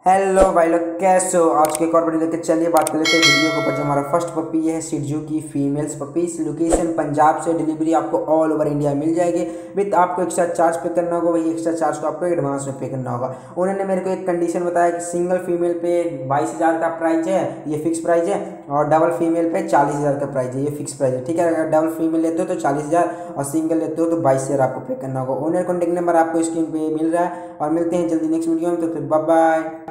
Hello भाई लोग, कैसे हो? आज के एक और वीडियो लेकर चलिए बात कर लेते हैं वीडियो के ऊपर। जो हमारा फर्स्ट पपी ये है शिhtzu की फीमेल्स पपी। इस लोकेशन पंजाब से डिलीवरी आपको ऑल ओवर इंडिया मिल जाएगी। विद आपको एक्स्ट्रा चार्ज पे करना होगा, वही एक्स्ट्रा चार्ज को आपको एडवांस में पे करना होगा। उन्होंने मेरे को एक कंडीशन बताया कि सिंगल फीमेल पे 22,000 का प्राइस है, ये फिक्स प्राइस है, और डबल फीमेल पे 40,000 का प्राइस है, ये फिक्स प्राइस है। ठीक है, अगर डबल फीमेल लेते हो तो 40,000 और सिंगल लेते हो तो 22,000 आपको पे करना होगा। ओनर कॉन्टेक्ट नंबर आपको स्क्रीन पे मिल रहा है और मिलते हैं जल्दी नेक्स्ट वीडियो में। तो बाय बाय।